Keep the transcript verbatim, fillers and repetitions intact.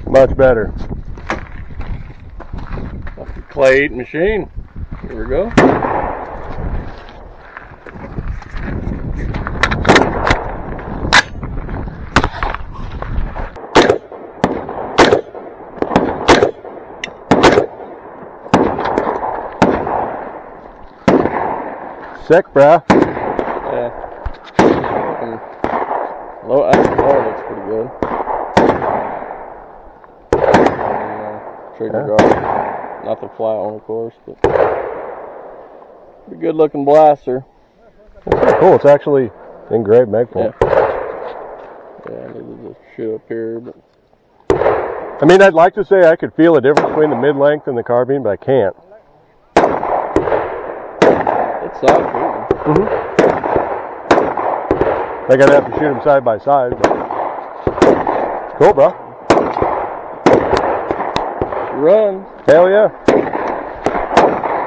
Much better. Clay eating machine. Here we go. Sick, bruh. Yeah. Low alcohol looks pretty good. And, uh, trigger Yeah. guard. Not the flat one, of course, but pretty good looking blaster. That's cool. It's actually engraved Magpul. Yeah. Yeah, I needed to shoot up here, but I mean, I'd like to say I could feel a difference between the mid-length and the carbine, but I can't. it's solid shooting. Mm-hmm. I gotta have to shoot them side by side. But... Cool, bro. Run. Hell yeah.